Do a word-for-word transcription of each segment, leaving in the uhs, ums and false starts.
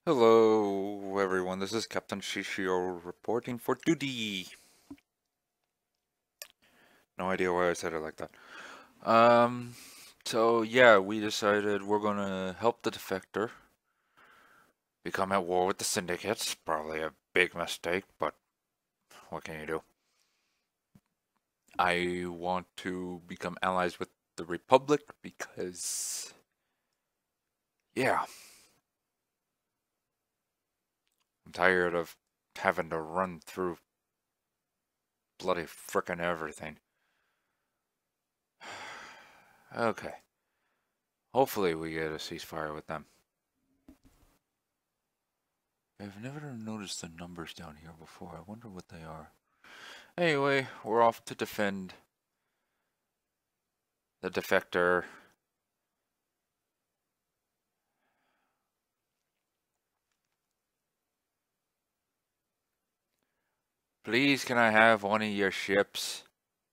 Hello everyone, this is Captain Shishio reporting for duty. No idea why I said it like that. Um, so yeah, we decided we're gonna help the defector become at war with the Syndicate. Probably a big mistake, but what can you do? I want to become allies with the Republic because, yeah, I'm tired of having to run through bloody frickin' everything. Okay. Hopefully we get a ceasefire with them. I've never noticed the numbers down here before. I wonder what they are. Anyway, we're off to defend the defector. Please, can I have one of your ships?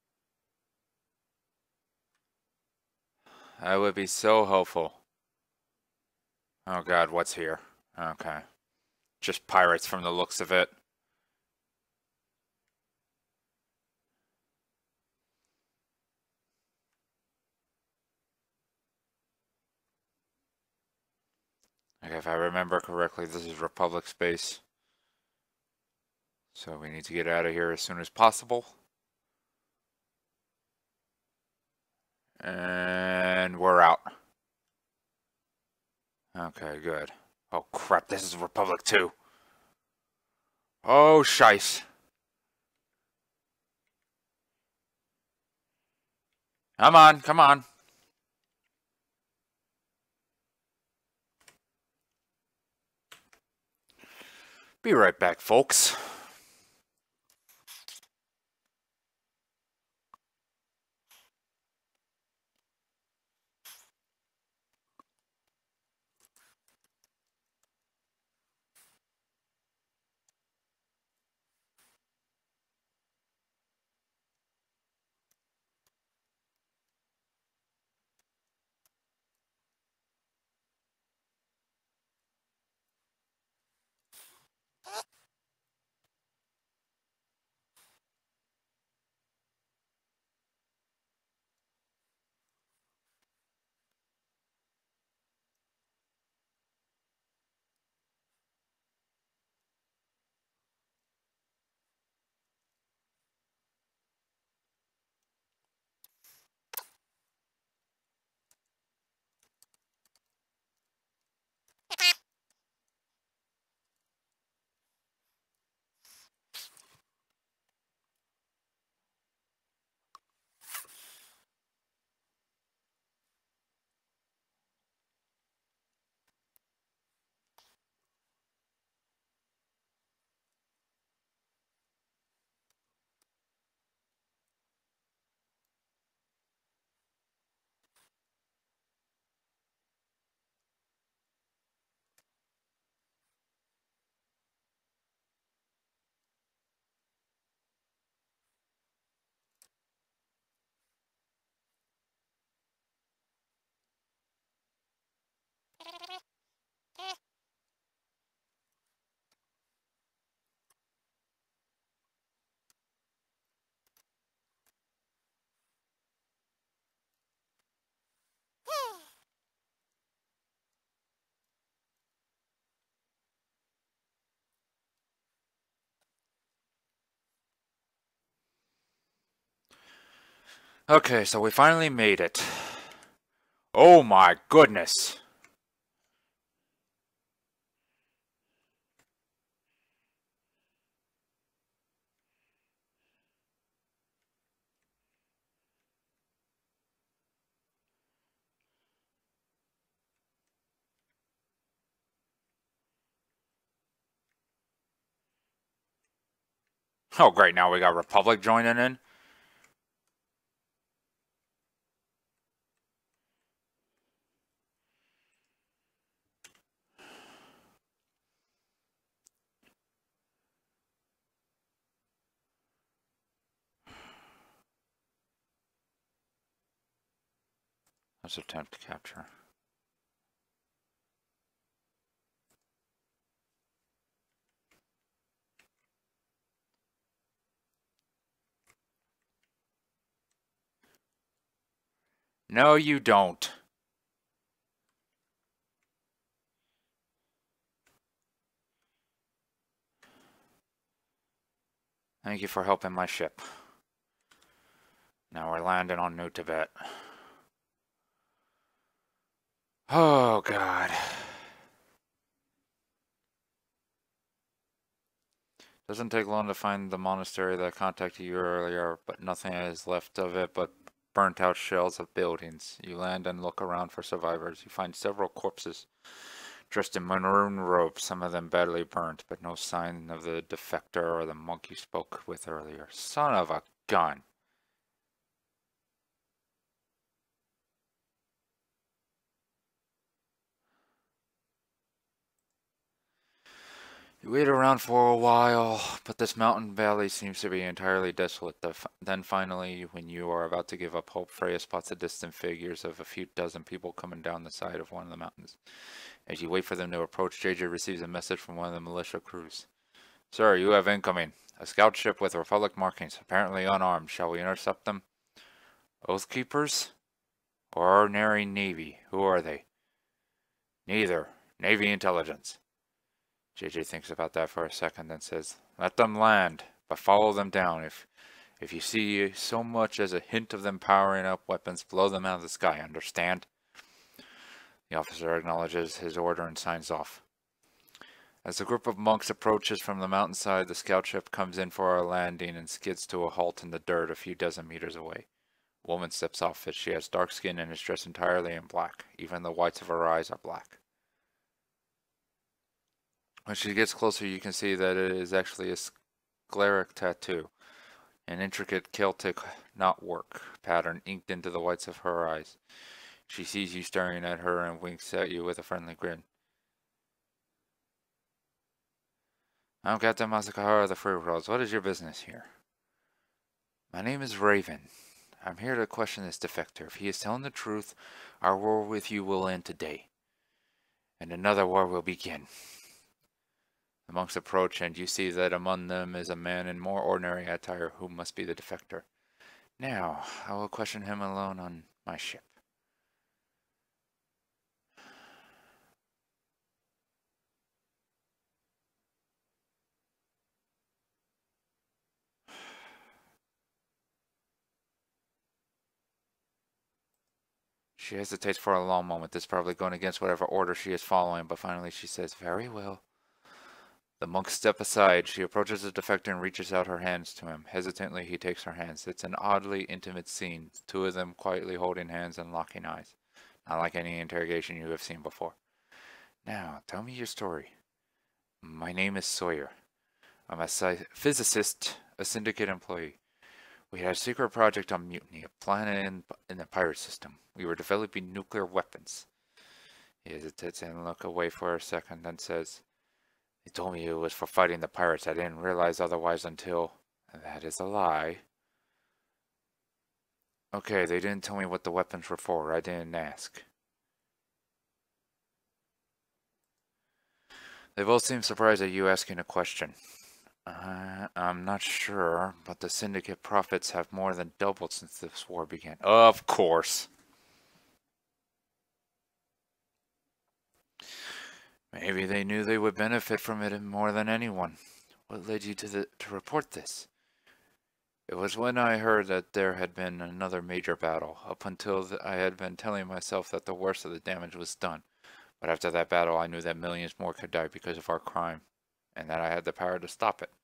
That would be so helpful. Oh god, what's here? Okay. Just pirates from the looks of it. Okay, if I remember correctly, this is Republic space. So we need to get out of here as soon as possible. And we're out. Okay, good. Oh crap, this is Republic too. Oh, shice. Come on, come on. Be right back, folks. Okay, so we finally made it. Oh my goodness. Oh great, now we got Republic joining in. Let's attempt to capture. No, you don't. Thank you for helping my ship. Now we're landing on New Tibet. Oh, God. Doesn't take long to find the monastery that contacted you earlier, but nothing is left of it but burnt out shells of buildings. You land and look around for survivors. You find several corpses dressed in maroon robes, some of them badly burnt, but no sign of the defector or the monk you spoke with earlier. Son of a gun. You wait around for a while, but this mountain valley seems to be entirely desolate. Then finally, when you are about to give up hope, Freya spots the distant figures of a few dozen people coming down the side of one of the mountains. As you wait for them to approach, J J receives a message from one of the militia crews. Sir, you have incoming. A scout ship with Republic markings, apparently unarmed. Shall we intercept them? Oath Keepers? Or ordinary Navy? Who are they? Neither. Navy intelligence. J J thinks about that for a second, then says, let them land, but follow them down. If if you see so much as a hint of them powering up weapons, blow them out of the sky, understand? The officer acknowledges his order and signs off. As the group of monks approaches from the mountainside, the scout ship comes in for a landing and skids to a halt in the dirt a few dozen meters away. A woman steps off it. She has dark skin and is dressed entirely in black. Even the whites of her eyes are black. When she gets closer, you can see that it is actually a scleric tattoo, an intricate Celtic knotwork pattern inked into the whites of her eyes. She sees you staring at her and winks at you with a friendly grin. I'm Captain Masakahara of the Free Worlds. What is your business here? My name is Raven. I'm here to question this defector. If he is telling the truth, our war with you will end today, and another war will begin. The monks approach, and you see that among them is a man in more ordinary attire who must be the defector. Now, I will question him alone on my ship. She hesitates for a long moment. This is probably going against whatever order she is following, but finally she says, very well. The monks step aside. She approaches the defector and reaches out her hands to him. Hesitantly, he takes her hands. It's an oddly intimate scene, two of them quietly holding hands and locking eyes. Not like any interrogation you have seen before. Now, tell me your story. My name is Sawyer. I'm a physicist, a Syndicate employee. We had a secret project on Mutiny, a planet in, in the pirate system. We were developing nuclear weapons. He hesitates and looks away for a second, then says, They told me it was for fighting the pirates. I didn't realize otherwise until... That is a lie. Okay, they didn't tell me what the weapons were for. I didn't ask. They both seem surprised at you asking a question. Uh, I'm not sure, but the Syndicate profits have more than doubled since this war began. Of course. Maybe they knew they would benefit from it more than anyone. What led you to the to report this? It was when I heard that there had been another major battle. Up until th I had been telling myself that the worst of the damage was done. But after that battle, I knew that millions more could die because of our crime, and that I had the power to stop it.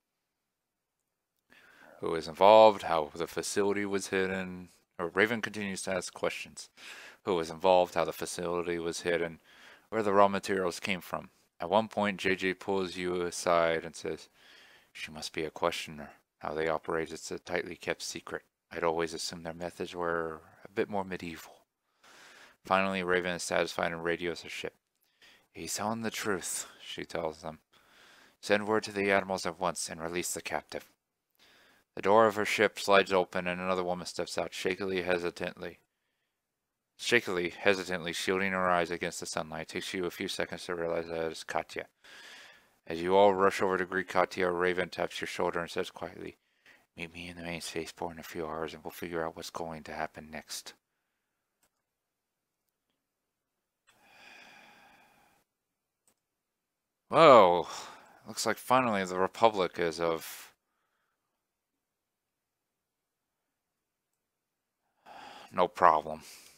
Who was involved? How the facility was hidden? Or Raven continues to ask questions. Who was involved? How the facility was hidden? Where the raw materials came from? At one point, J J pulls you aside and says, "She must be a questioner. How they operate is a tightly kept secret. I'd always assumed their methods were a bit more medieval." Finally, Raven is satisfied and radios her ship. "He's telling the truth," she tells them. "Send word to the admirals at once and release the captive." The door of her ship slides open and another woman steps out, shakily, hesitantly. Shakily, hesitantly, shielding her eyes against the sunlight. It takes you a few seconds to realize that it is Katya. As you all rush over to greet Katya, Raven taps your shoulder and says quietly, "Meet me in the main spaceport in a few hours and we'll figure out what's going to happen next." Whoa, looks like finally the Republic is of no problem.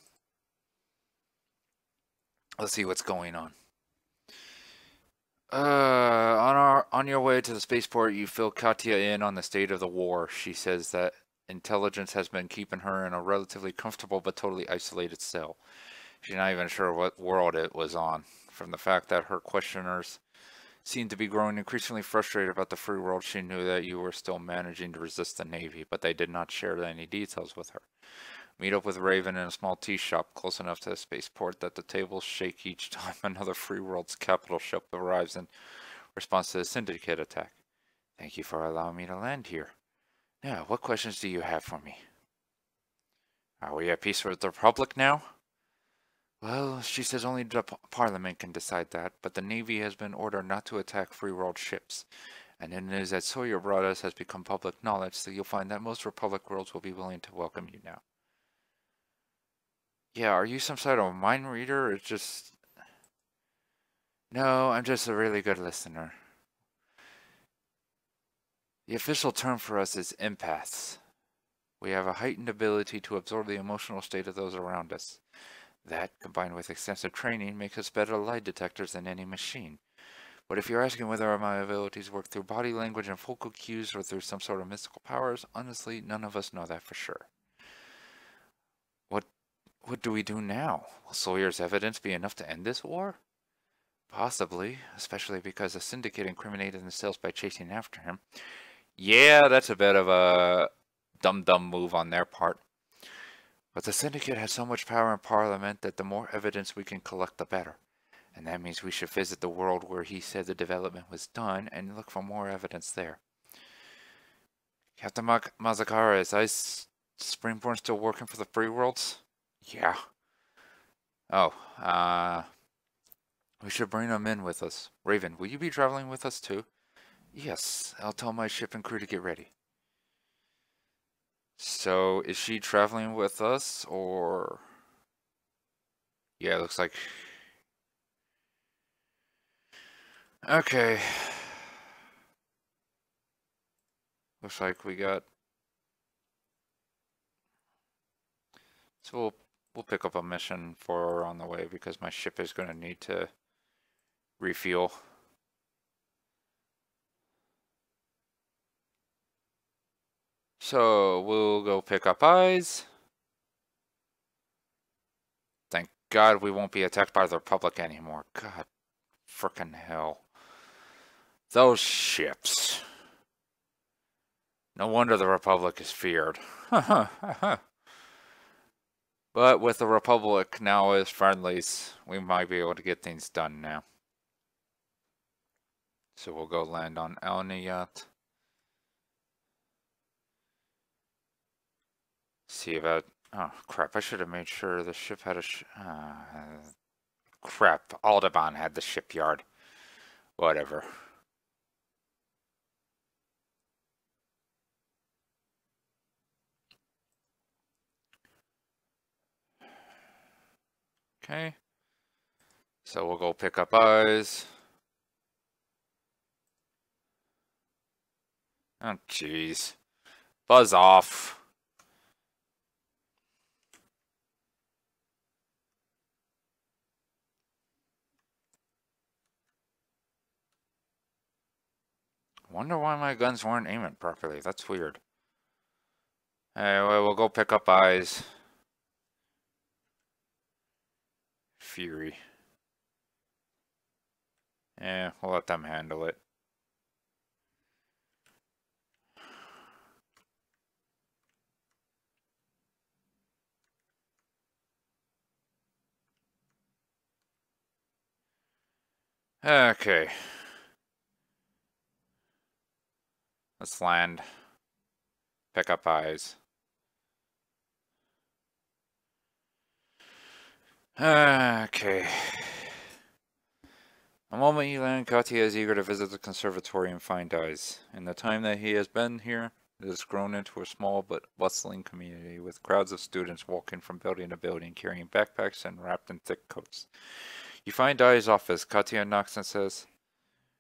Let's see what's going on. Uh, on our on your way to the spaceport, you fill Katya in on the state of the war. She says that intelligence has been keeping her in a relatively comfortable but totally isolated cell. She's not even sure what world it was on, from the fact that her questioners seemed to be growing increasingly frustrated about the free world. She knew that you were still managing to resist the Navy, but they did not share any details with her. Meet up with Raven in a small tea shop close enough to the spaceport that the tables shake each time another free world's capital ship arrives in response to the Syndicate attack. Thank you for allowing me to land here. Now, what questions do you have for me? Are we at peace with the Republic now? Well, she says only the Parliament can decide that, but the Navy has been ordered not to attack free world ships. And the news that Sawyer brought us has become public knowledge, so you'll find that most Republic worlds will be willing to welcome you now. Yeah, are you some sort of mind reader, or just... No, I'm just a really good listener. The official term for us is empaths. We have a heightened ability to absorb the emotional state of those around us. That, combined with extensive training, makes us better lie detectors than any machine. But if you're asking whether my abilities work through body language and focal cues or through some sort of mystical powers, honestly, none of us know that for sure. What what do we do now? Will Sawyer's evidence be enough to end this war? Possibly, especially because the Syndicate incriminated themselves by chasing after him. Yeah, that's a bit of a dumb-dumb move on their part. But the Syndicate has so much power in Parliament that the more evidence we can collect, the better. And that means we should visit the world where he said the development was done and look for more evidence there. Captain Ma Mazakara, is Ice Springborn still working for the Free Worlds? Yeah. Oh, uh... we should bring him in with us. Raven, will you be traveling with us too? Yes, I'll tell my ship and crew to get ready. So, is she traveling with us, or... Yeah, it looks like... Okay. Looks like we got... So we'll, we'll pick up a mission for her on the way, because my ship is going to need to refuel. So, we'll go pick up Eyes. Thank God we won't be attacked by the Republic anymore. God frickin' hell. Those ships. No wonder the Republic is feared. But with the Republic now as friendlies, we might be able to get things done now. So we'll go land on Elniyat. See about... Oh, crap. I should have made sure the ship had a... Sh uh, crap. Aldebaran had the shipyard. Whatever. Okay. So we'll go pick up Eyes. Oh, jeez. Buzz off. Wonder why my guns weren't aiming properly. That's weird. Anyway, we'll go pick up Eyes. Fury. Yeah, we'll let them handle it. Okay. Let's land. Pick up Eyes. Okay. The moment you land, Katya is eager to visit the conservatory and find Eyes. In the time that he has been here, it has grown into a small but bustling community, with crowds of students walking from building to building, carrying backpacks and wrapped in thick coats. You find Eyes' office. Katya knocks and says,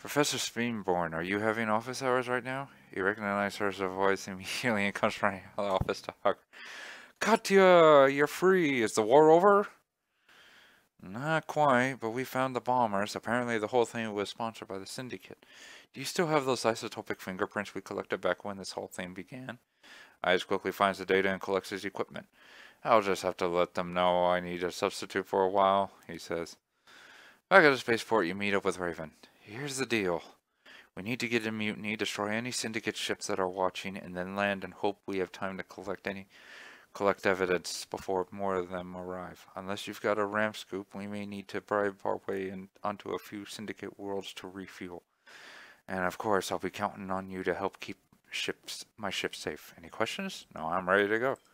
Professor Speenborn, are you having office hours right now? You recognize her voice immediately and comes running out of the office to hug. Katya, you're free. Is the war over? Not quite, but we found the bombers. Apparently the whole thing was sponsored by the Syndicate. Do you still have those isotopic fingerprints we collected back when this whole thing began? Ice quickly finds the data and collects his equipment. I'll just have to let them know I need a substitute for a while, he says. Back at the spaceport, you meet up with Raven. Here's the deal. We need to get a mutiny, destroy any Syndicate ships that are watching, and then land and hope we have time to collect any collect evidence before more of them arrive. Unless you've got a ramp scoop, we may need to bribe our way in, onto a few Syndicate worlds to refuel. And of course, I'll be counting on you to help keep ships my ship safe. Any questions? No, I'm ready to go.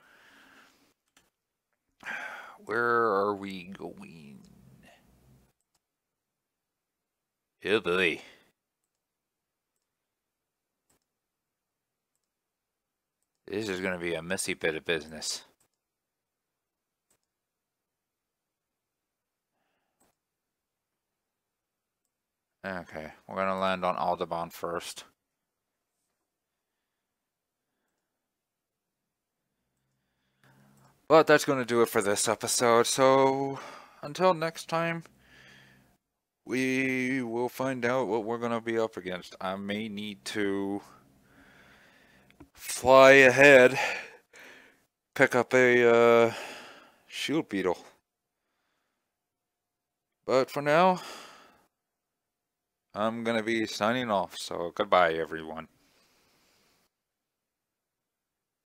Where are we going? Oh boy. This is going to be a messy bit of business. Okay, we're going to land on Aldebaran first. But that's going to do it for this episode, so until next time, we will find out what we're going to be up against. I may need to fly ahead, pick up a uh, shield beetle. But for now, I'm going to be signing off, so goodbye everyone.